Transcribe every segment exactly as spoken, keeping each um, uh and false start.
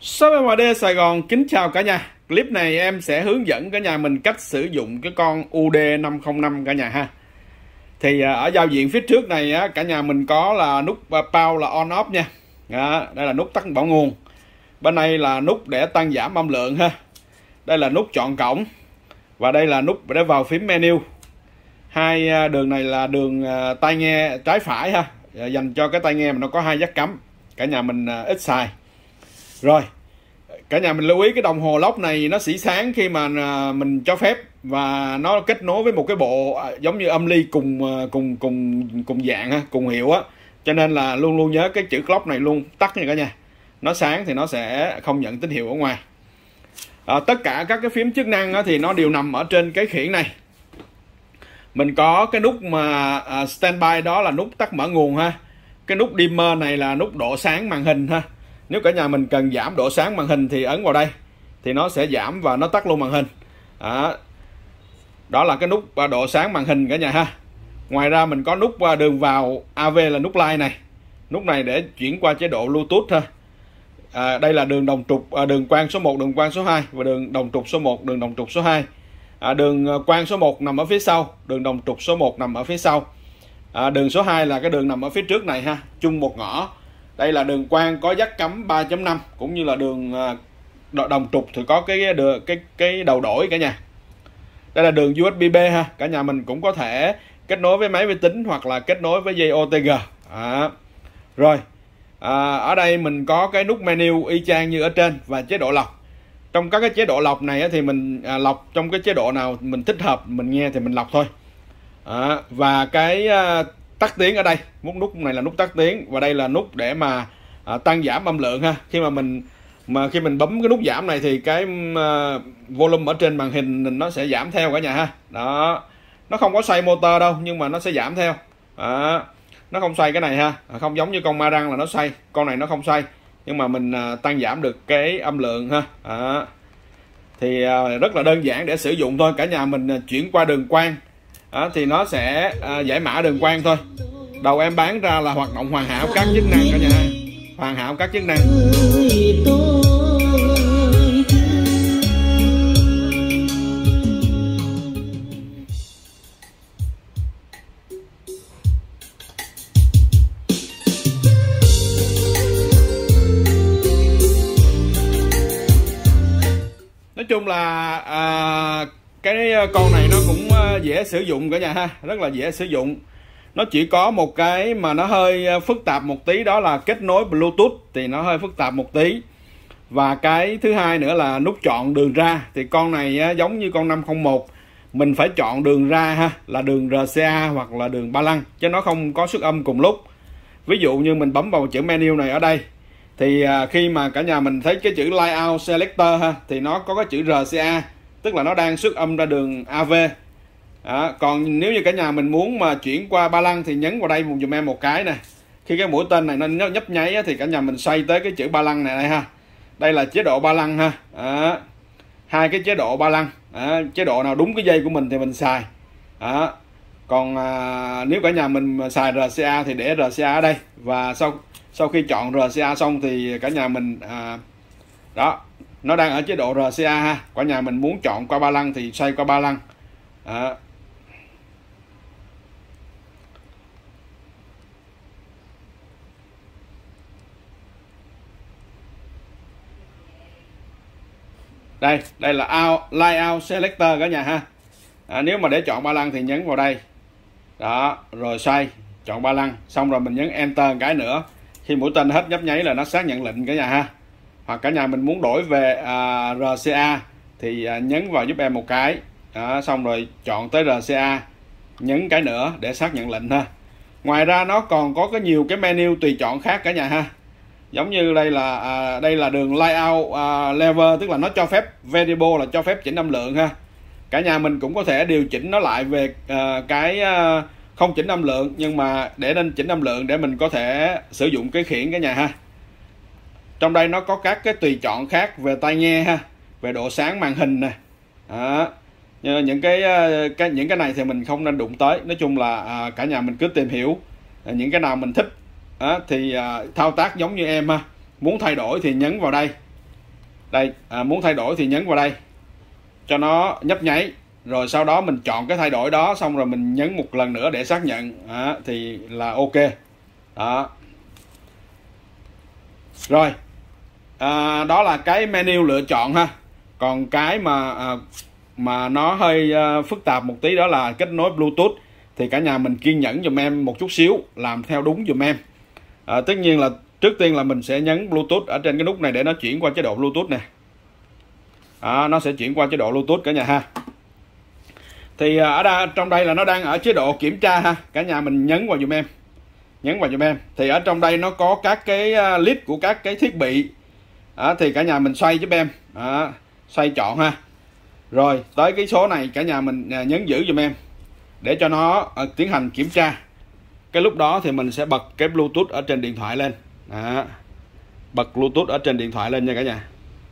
shop em đê Sài Gòn kính chào cả nhà. Clip này em sẽ hướng dẫn cả nhà mình cách sử dụng cái con U D năm không năm cả nhà ha. Thì ở giao diện phía trước này á, cả nhà mình có là nút power là on off nha. Đó, đây là nút tắt bảo nguồn. Bên đây là nút để tăng giảm âm lượng ha. Đây là nút chọn cổng. Và đây là nút để vào phím menu. Hai đường này là đường tai nghe trái phải ha, dành cho cái tai nghe mà nó có hai jack cắm. Cả nhà mình ít xài. Rồi, cả nhà mình lưu ý cái đồng hồ lốc này nó sẽ sáng khi mà mình cho phép, và nó kết nối với một cái bộ giống như âm ly cùng cùng cùng cùng dạng ha, cùng hiệu á. Cho nên là luôn luôn nhớ cái chữ clock này luôn tắt nha cả nhà. Nó sáng thì nó sẽ không nhận tín hiệu ở ngoài. À, tất cả các cái phím chức năng á, thì nó đều nằm ở trên cái khiển này. Mình có cái nút mà uh, standby, đó là nút tắt mở nguồn ha. Cái nút dimmer này là nút độ sáng màn hình ha. Nếu cả nhà mình cần giảm độ sáng màn hình thì ấn vào đây thì nó sẽ giảm và nó tắt luôn màn hình. Đó, đó là cái nút độ sáng màn hình cả nhà ha. Ngoài ra mình có nút đường vào a vê là nút line này. Nút này để chuyển qua chế độ Bluetooth ha. À, đây là đường đồng trục, à, đường quang số một, đường quang số hai và đường đồng trục số một, đường đồng trục số hai. À, đường quang số một nằm ở phía sau, đường đồng trục số một nằm ở phía sau. À, đường số hai là cái đường nằm ở phía trước này ha, chung một ngõ. Đây là đường quang có jack cắm ba chấm năm, cũng như là đường đồng trục thì có cái đường, cái cái đầu đổi cả nhà. Đây là đường u ét bê B ha, cả nhà mình cũng có thể kết nối với máy vi tính hoặc là kết nối với dây o tê giê. À, rồi, à, ở đây mình có cái nút menu y chang như ở trên và chế độ lọc. Trong các cái chế độ lọc này thì mình à, lọc trong cái chế độ nào mình thích hợp mình nghe thì mình lọc thôi. À, và cái à, tắt tiếng ở đây, nút nút này là nút tắt tiếng, và đây là nút để mà à, tăng giảm âm lượng ha. Khi mà mình mà khi mình bấm cái nút giảm này thì cái uh, volume ở trên màn hình nó sẽ giảm theo cả nhà ha. Đó, nó không có xoay motor đâu nhưng mà nó sẽ giảm theo. Đó, nó không xoay cái này ha, không giống như con ma răng là nó xoay, con này nó không xoay, nhưng mà mình uh, tăng giảm được cái âm lượng ha. Đó, thì uh, rất là đơn giản để sử dụng thôi. Cả nhà mình uh, chuyển qua đường quang. Đó, thì nó sẽ à, giải mã đường quang thôi. Đầu em bán ra là hoạt động hoàn hảo các chức năng cả nhà, hoàn hảo các chức năng. Nói chung là à, cái con này nó cũng dễ sử dụng cả nhà ha, rất là dễ sử dụng. Nó chỉ có một cái mà nó hơi phức tạp một tí, đó là kết nối Bluetooth thì nó hơi phức tạp một tí. Và cái thứ hai nữa là nút chọn đường ra. Thì con này giống như con năm không một, mình phải chọn đường ra ha, là đường rờ xê a hoặc là đường ba lăng, chứ nó không có xuất âm cùng lúc. Ví dụ như mình bấm vào chữ menu này ở đây, thì khi mà cả nhà mình thấy cái chữ Layout Selector ha, thì nó có cái chữ rờ xê a, tức là nó đang xuất âm ra đường a vê. Đó, còn nếu như cả nhà mình muốn mà chuyển qua ba lăng thì nhấn vào đây dùm em một cái nè. Khi cái mũi tên này nó nhấp nháy thì cả nhà mình xoay tới cái chữ ba lăng này đây ha. Đây là chế độ ba lăng ha. Đó, hai cái chế độ ba lăng. Đó, chế độ nào đúng cái dây của mình thì mình xài. Đó, còn à, nếu cả nhà mình xài rờ xê a thì để rờ xê a ở đây. Và sau sau khi chọn rờ xê a xong thì cả nhà mình à, đó, nó đang ở chế độ rờ xê a ha. Cả nhà mình muốn chọn qua ba lăng thì xoay qua ba lăng. Đó. Đây, đây là out, Layout Selector cả nhà ha. À, nếu mà để chọn ba lăng thì nhấn vào đây. Đó, rồi xoay, chọn ba lăng, xong rồi mình nhấn Enter một cái nữa. Khi mũi tên hết nhấp nháy là nó xác nhận lệnh cả nhà ha. Hoặc cả nhà mình muốn đổi về à, rờ xê a thì à, nhấn vào giúp em một cái. Đó, xong rồi chọn tới rờ xê a, nhấn cái nữa để xác nhận lệnh ha. Ngoài ra nó còn có cái nhiều cái menu tùy chọn khác cả nhà ha. Giống như đây là à, đây là đường Layout à, Level, tức là nó cho phép variable là cho phép chỉnh âm lượng ha. Cả nhà mình cũng có thể điều chỉnh nó lại về à, cái à, không chỉnh âm lượng, nhưng mà để nên chỉnh âm lượng để mình có thể sử dụng cái khiển cả nhà ha. Trong đây nó có các cái tùy chọn khác về tai nghe ha, về độ sáng màn hình nè. Đó, những cái, cái những cái này thì mình không nên đụng tới. Nói chung là à, cả nhà mình cứ tìm hiểu à, những cái nào mình thích à, thì à, thao tác giống như em ha. Muốn thay đổi thì nhấn vào đây Đây, à, muốn thay đổi thì nhấn vào đây cho nó nhấp nháy, rồi sau đó mình chọn cái thay đổi đó, xong rồi mình nhấn một lần nữa để xác nhận, à, thì là ok. Đó. Rồi, à, đó là cái menu lựa chọn ha. Còn cái mà à, mà nó hơi à, phức tạp một tí, đó là kết nối Bluetooth. Thì cả nhà mình kiên nhẫn dùm em một chút xíu, làm theo đúng dùm em. À, tất nhiên là trước tiên là mình sẽ nhấn Bluetooth ở trên cái nút này để nó chuyển qua chế độ Bluetooth nè. À, nó sẽ chuyển qua chế độ Bluetooth cả nhà ha. Thì ở đây, trong đây là nó đang ở chế độ kiểm tra ha. Cả nhà mình nhấn vào dùm em. Nhấn vào dùm em. Thì ở trong đây nó có các cái list của các cái thiết bị. À, thì cả nhà mình xoay giúp em. À, xoay chọn ha. Rồi tới cái số này cả nhà mình nhấn giữ dùm em để cho nó uh, tiến hành kiểm tra. Cái lúc đó thì mình sẽ bật cái Bluetooth ở trên điện thoại lên. À, bật Bluetooth ở trên điện thoại lên nha cả nhà.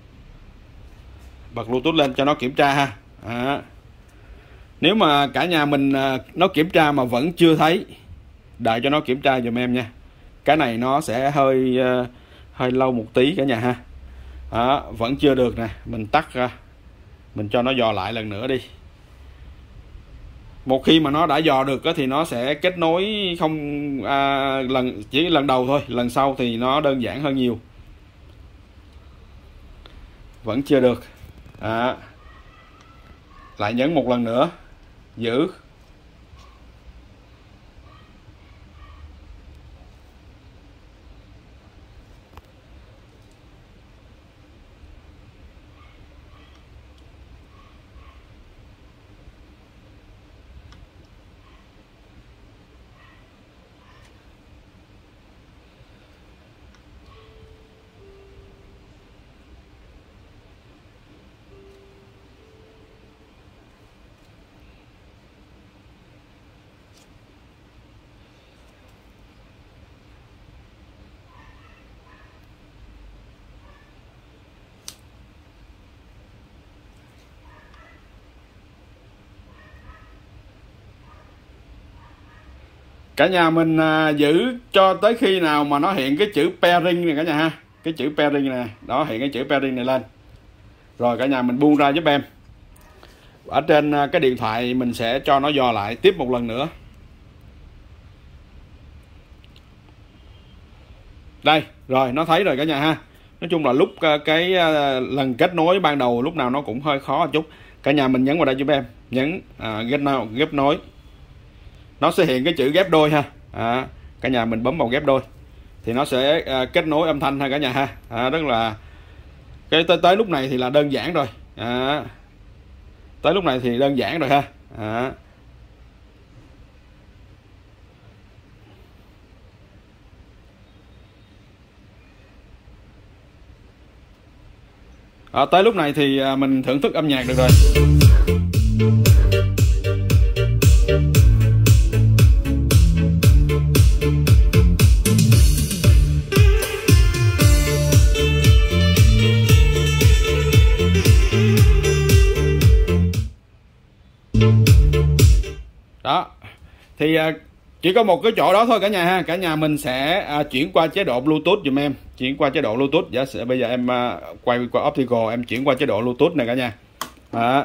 Bật Bluetooth lên cho nó kiểm tra ha. À, nếu mà cả nhà mình uh, nó kiểm tra mà vẫn chưa thấy, đợi cho nó kiểm tra dùm em nha. Cái này nó sẽ hơi uh, hơi lâu một tí cả nhà ha. À, vẫn chưa được nè, mình tắt ra, mình cho nó dò lại lần nữa đi. Một khi mà nó đã dò được thì nó sẽ kết nối không à, lần chỉ lần đầu thôi, lần sau thì nó đơn giản hơn nhiều. Vẫn chưa được. À, lại nhấn một lần nữa, giữ. Cả nhà mình à, giữ cho tới khi nào mà nó hiện cái chữ pairing này cả nhà ha. Cái chữ pairing này, đó, hiện cái chữ pairing này lên. Rồi cả nhà mình buông ra giúp em. Ở trên à, cái điện thoại mình sẽ cho nó dò lại tiếp một lần nữa. Đây, rồi nó thấy rồi cả nhà ha. Nói chung là lúc à, cái à, lần kết nối ban đầu lúc nào nó cũng hơi khó một chút. Cả nhà mình nhấn vào đây giúp em. Nhấn à, ghép nào, ghép nối. Nó sẽ hiện cái chữ ghép đôi ha. À, cả nhà mình bấm vào ghép đôi thì nó sẽ à, kết nối âm thanh ha cả nhà ha. À, rất là cái tới tới lúc này thì là đơn giản rồi. À, tới lúc này thì đơn giản rồi ha. À. À, tới lúc này thì à, mình thưởng thức âm nhạc được rồi. Đó. Thì chỉ có một cái chỗ đó thôi cả nhà ha. Cả nhà mình sẽ à, chuyển qua chế độ Bluetooth dùm em. Chuyển qua chế độ Bluetooth. Giả sử bây giờ em à, quay qua Optical, em chuyển qua chế độ Bluetooth này cả nhà. Đó.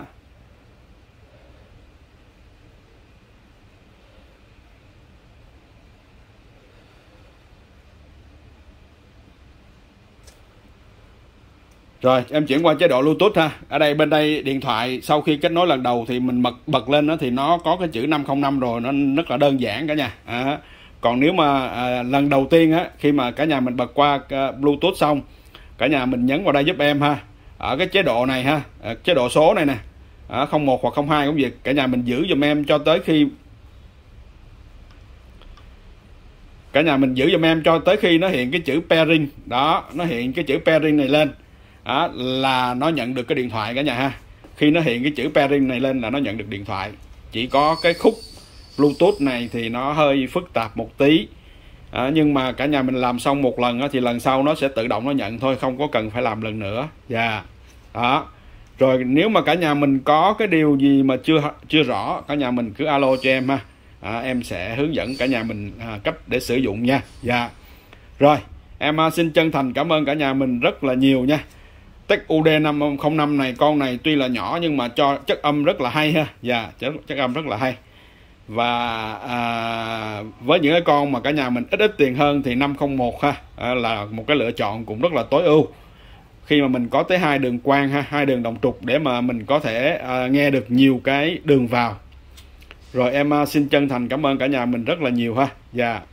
Rồi em chuyển qua chế độ Bluetooth ha. Ở đây bên đây điện thoại sau khi kết nối lần đầu thì mình bật bật lên đó thì nó có cái chữ năm không năm rồi, nó rất là đơn giản cả nhà. À, còn nếu mà à, lần đầu tiên á, khi mà cả nhà mình bật qua uh, Bluetooth xong, cả nhà mình nhấn vào đây giúp em ha. Ở cái chế độ này ha, à, chế độ số này nè, à, không một hoặc không hai cũng vậy. Cả nhà mình giữ giùm em cho tới khi cả nhà mình giữ giùm em cho tới khi nó hiện cái chữ pairing. Đó, nó hiện cái chữ pairing này lên. Đó, là nó nhận được cái điện thoại cả nhà ha. Khi nó hiện cái chữ pairing này lên là nó nhận được điện thoại. Chỉ có cái khúc Bluetooth này thì nó hơi phức tạp một tí. À, nhưng mà cả nhà mình làm xong một lần đó, thì lần sau nó sẽ tự động nó nhận thôi, không có cần phải làm lần nữa. Dạ. Yeah. Đó. Rồi nếu mà cả nhà mình có cái điều gì mà chưa chưa rõ, cả nhà mình cứ alo cho em ha. À, em sẽ hướng dẫn cả nhà mình à, cách để sử dụng nha. Dạ. Yeah. Rồi, em à, xin chân thành cảm ơn cả nhà mình rất là nhiều nha. Tech u đê năm không năm này, con này tuy là nhỏ nhưng mà cho chất âm rất là hay ha. Dạ, chất, chất âm rất là hay. Và à, với những cái con mà cả nhà mình ít ít tiền hơn thì năm không một ha, à, là một cái lựa chọn cũng rất là tối ưu. Khi mà mình có tới hai đường quang ha, hai đường đồng trục để mà mình có thể à, nghe được nhiều cái đường vào. Rồi em à, xin chân thành cảm ơn cả nhà mình rất là nhiều ha. Dạ.